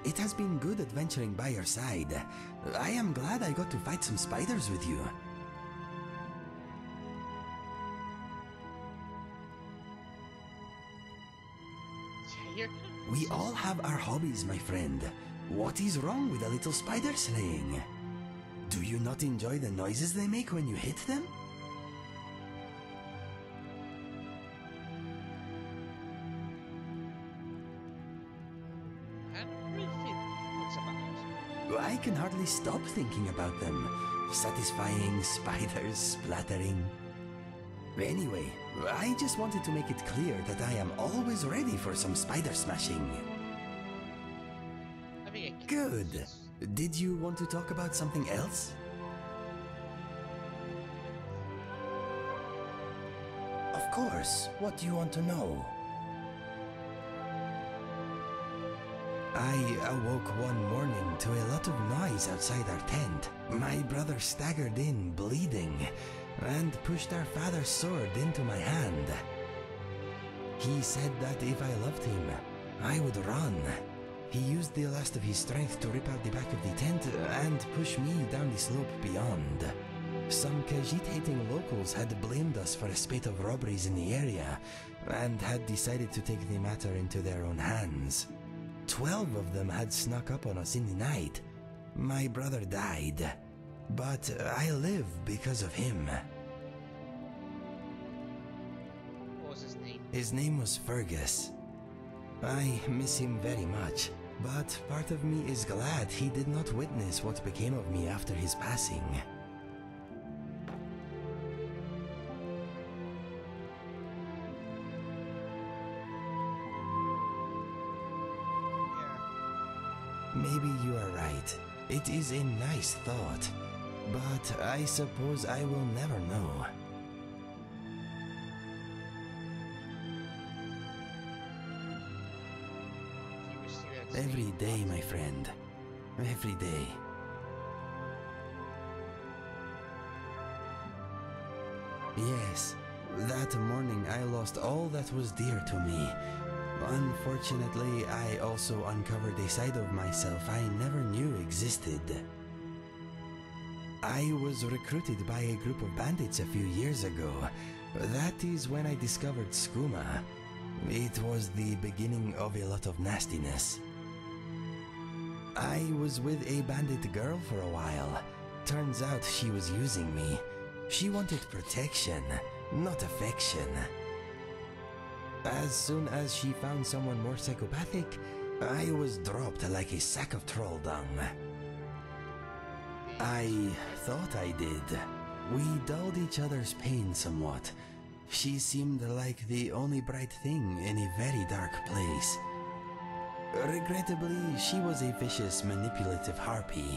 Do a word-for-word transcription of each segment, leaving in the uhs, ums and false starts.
It has been good adventuring by your side. I am glad I got to fight some spiders with you. Yeah, We all have our hobbies, my friend. What is wrong with a little spider slaying? Do you not enjoy the noises they make when you hit them? I don't really think what's about. I can hardly stop thinking about them. Satisfying spiders splattering. Anyway, I just wanted to make it clear that I am always ready for some spider smashing. I think I can Good. just- Did you want to talk about something else? Of course. What do you want to know? I awoke one morning to a lot of noise outside our tent. My brother staggered in, bleeding, and pushed our father's sword into my hand. He said that if I loved him, I would run. He used the last of his strength to rip out the back of the tent and push me down the slope beyond. Some Khajiit-hating locals had blamed us for a spate of robberies in the area and had decided to take the matter into their own hands. Twelve of them had snuck up on us in the night. My brother died, but I live because of him. What was his name? His name was Fergus. I miss him very much, but part of me is glad he did not witness what became of me after his passing. Yeah. Maybe you are right. It is a nice thought, but I suppose I will never know. He was here at Every Steve day, Boston. my friend. Every day. Yes, that morning I lost all that was dear to me. Unfortunately, I also uncovered a side of myself I never knew existed. I was recruited by a group of bandits a few years ago. That is when I discovered skooma. It was the beginning of a lot of nastiness. I was with a bandit girl for a while. Turns out she was using me. She wanted protection, not affection. As soon as she found someone more psychopathic, I was dropped like a sack of troll dung. I thought I did. We dulled each other's pain somewhat. She seemed like the only bright thing in a very dark place. Regrettably, she was a vicious, manipulative harpy.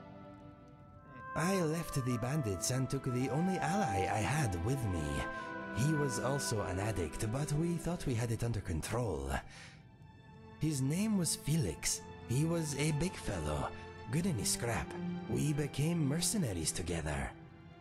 I left the bandits and took the only ally I had with me. He was also an addict, but we thought we had it under control. His name was Felix. He was a big fellow, good in his scrap. We became mercenaries together.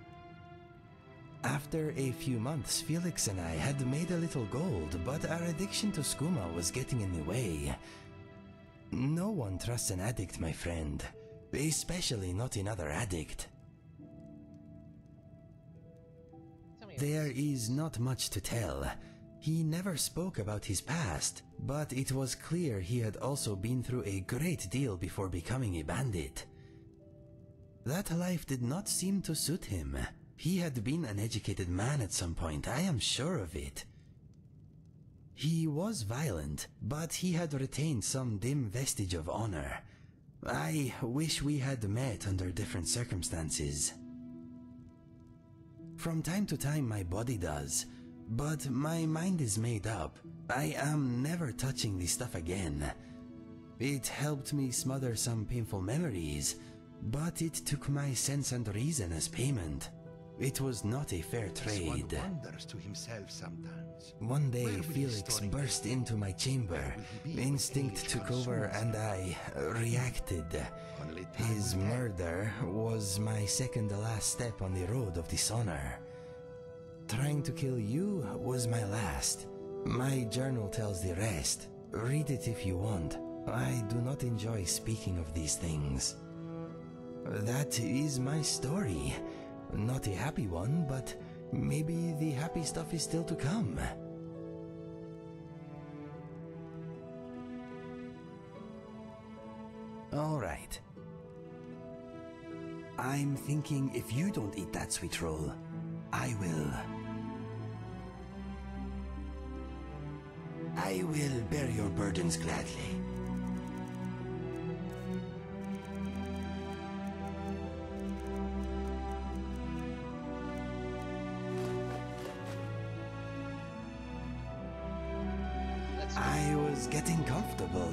After a few months, Felix and I had made a little gold, but our addiction to skooma was getting in the way. No one trusts an addict, my friend, especially not another addict. Tell me There is not much to tell. He never spoke about his past, but it was clear he had also been through a great deal before becoming a bandit. That life did not seem to suit him. He had been an educated man at some point, I am sure of it. He was violent, but he had retained some dim vestige of honor. I wish we had met under different circumstances. From time to time my body does, but my mind is made up. I am never touching this stuff again. It helped me smother some painful memories, but it took my sense and reason as payment. It was not a fair trade. One wonders to himself sometimes. One day, Where will his Felix story burst go? into my chamber. Where will he be when Instinct age took over consumes and him? I uh, reacted. Only time His will tell. murder was my second to last step on the road of dishonor. Trying to kill you was my last. My journal tells the rest. Read it if you want. I do not enjoy speaking of these things. That is my story. Not a happy one, but maybe the happy stuff is still to come. All right. I'm thinking if you don't eat that sweet roll, I will. I will bear your burdens gladly. Let's I was getting comfortable.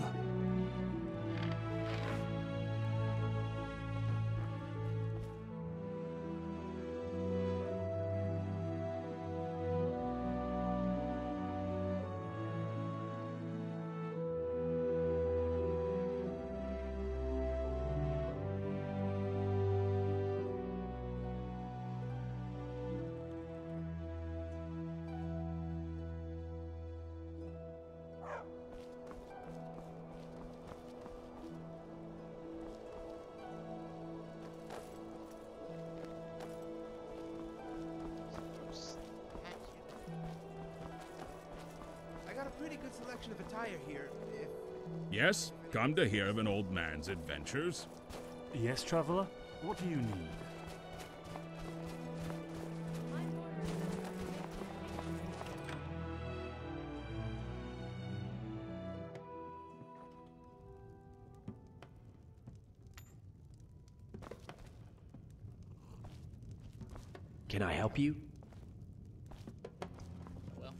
I got a pretty good selection of attire here, if... Yes, come to hear of an old man's adventures. Yes, traveler? What do you need? Can I help you? well.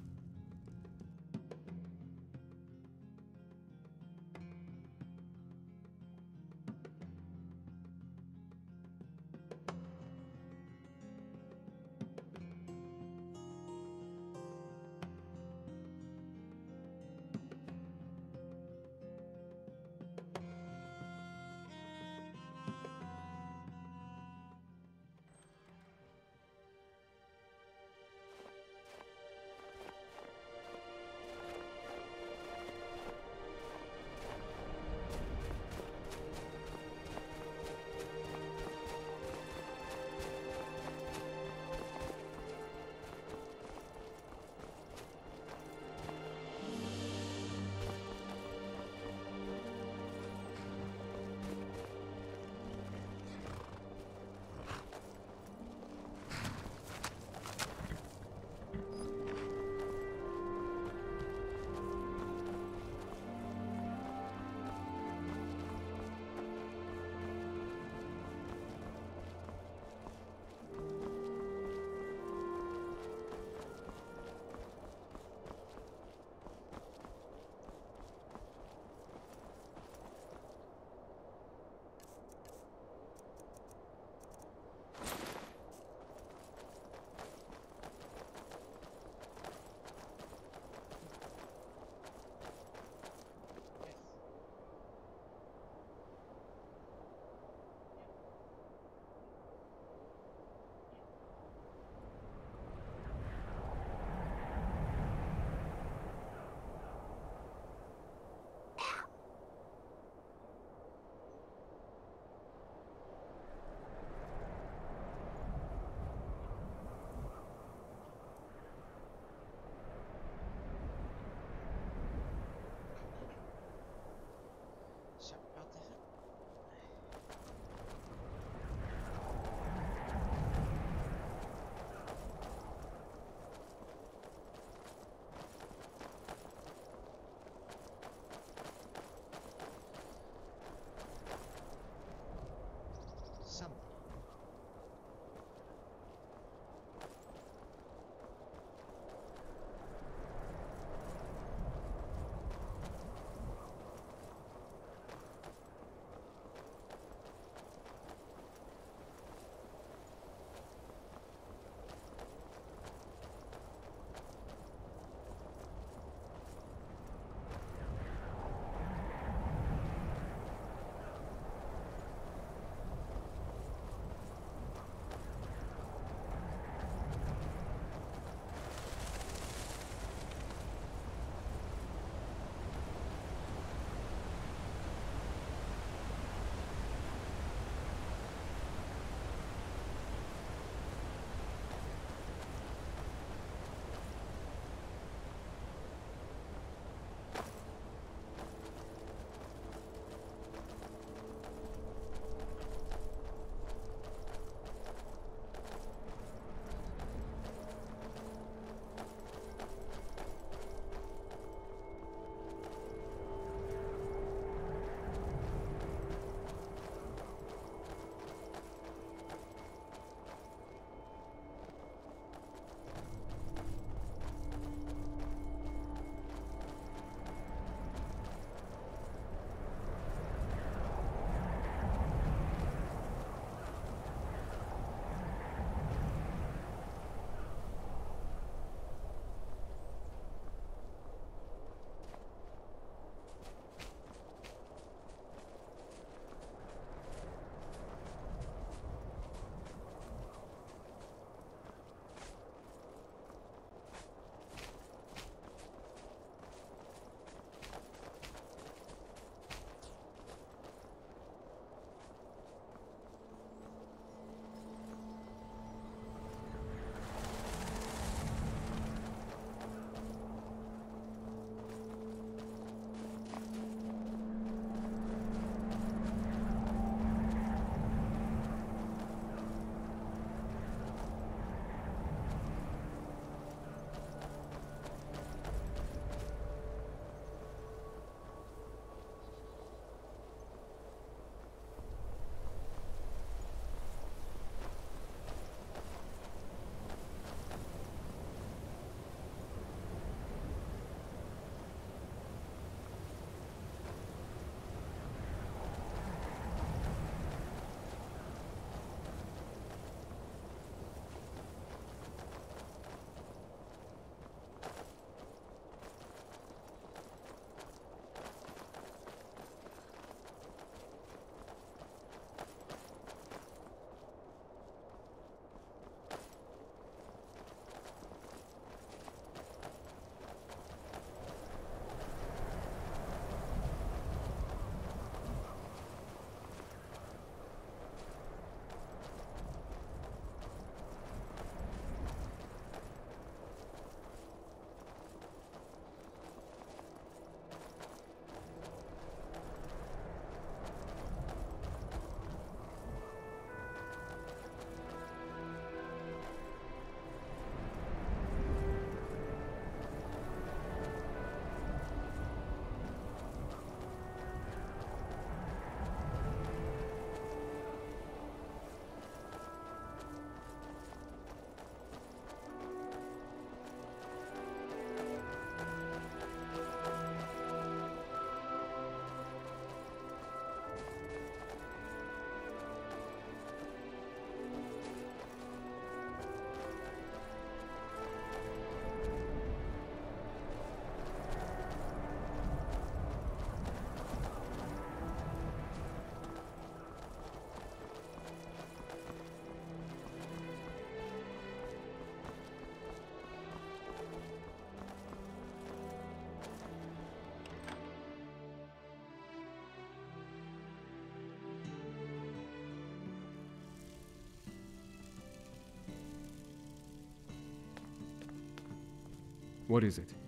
What is it?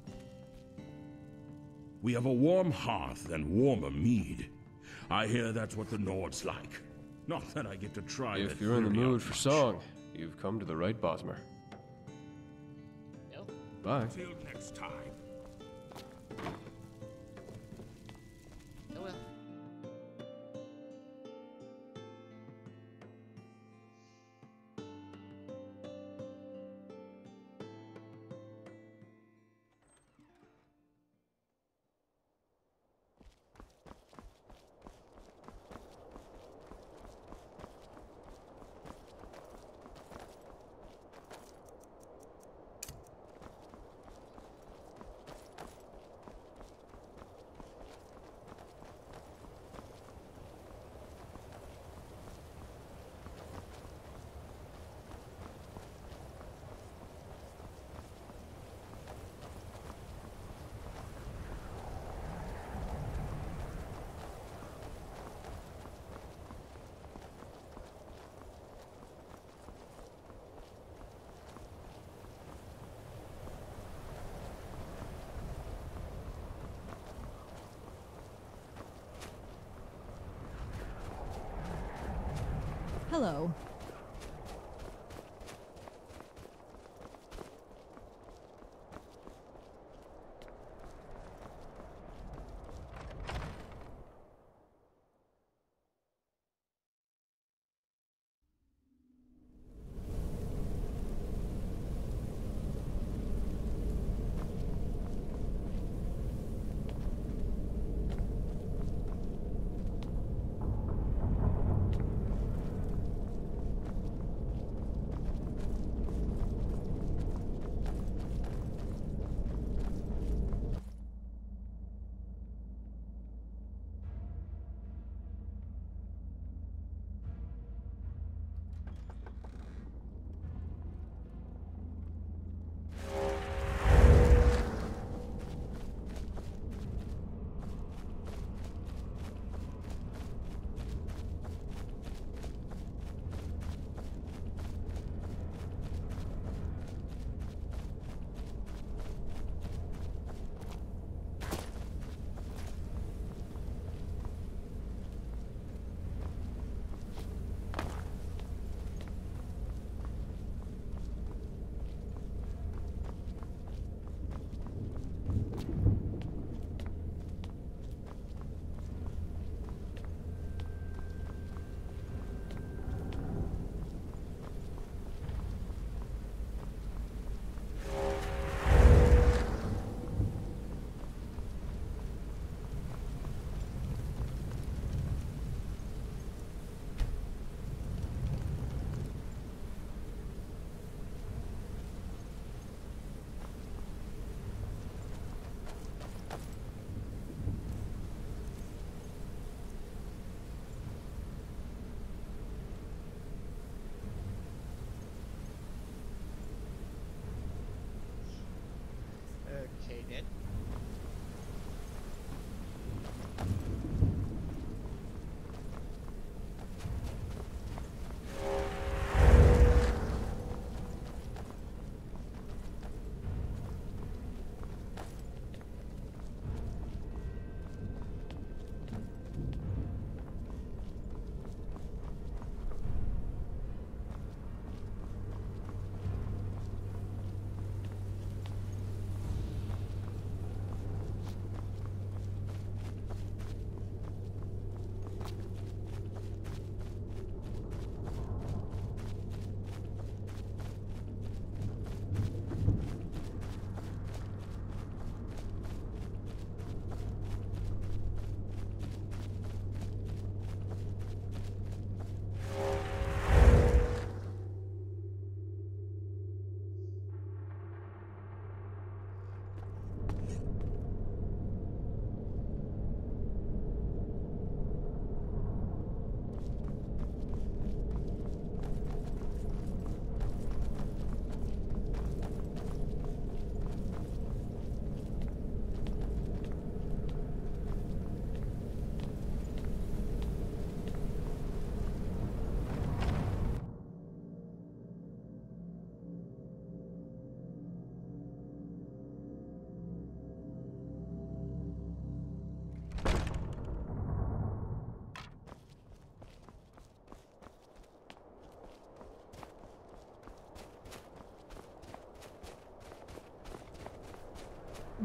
We have a warm hearth and warmer mead. I hear that's what the Nords like. Not that I get to try If the you're in the theory mood on for much. song, you've come to the right Bosmer. No? Bye. Till next time. Oh well. Hello.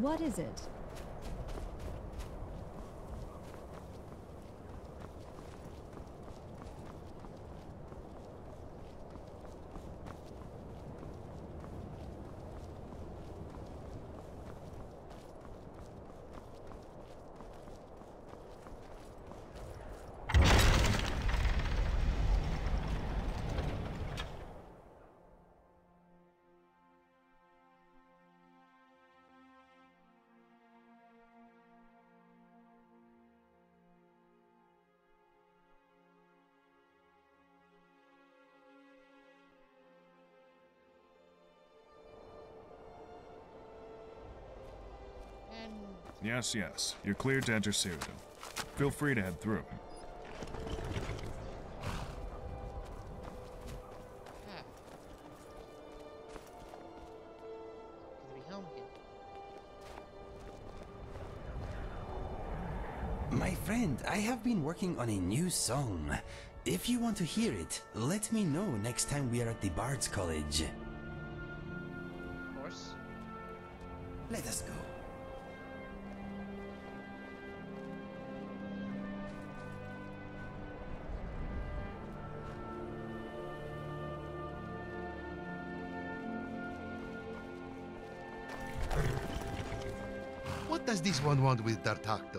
What is it? And Yes, yes. You're cleared to enter Cyrodiil. Feel free to head through. ah, good to be home again. My friend, I have been working on a new song. If you want to hear it, let me know next time we are at the Bard's College. Of course. Let us go. What does this one want with Tartacto?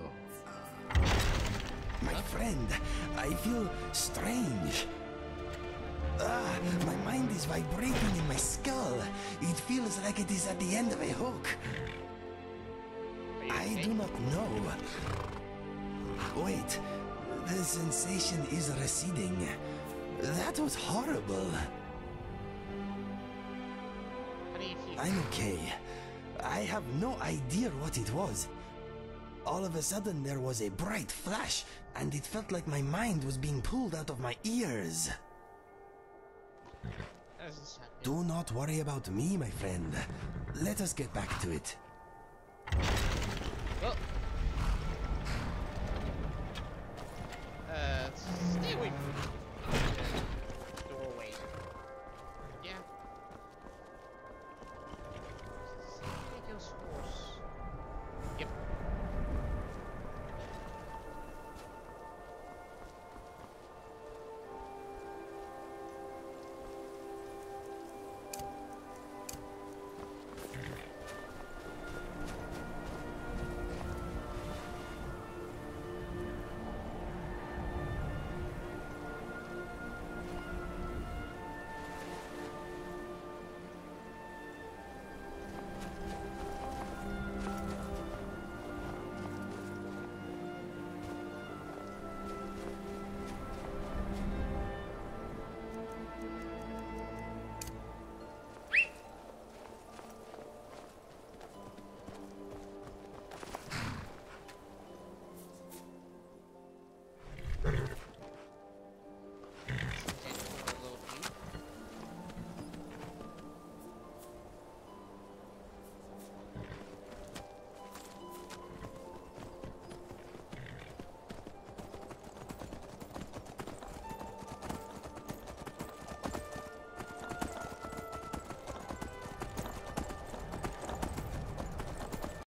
My friend, I feel strange. Ah, my mind is vibrating in my skull. It feels like it is at the end of a hook. Are you I okay? do not know. Wait, the sensation is receding. That was horrible. How do you feel? I'm okay. I have no idea what it was. All of a sudden there was a bright flash, and it felt like my mind was being pulled out of my ears. That doesn't sound good. Do not worry about me, my friend. Let us get back to it. Well. Uh, stay away from the doorway. Yeah. Ridiculous force. Yep.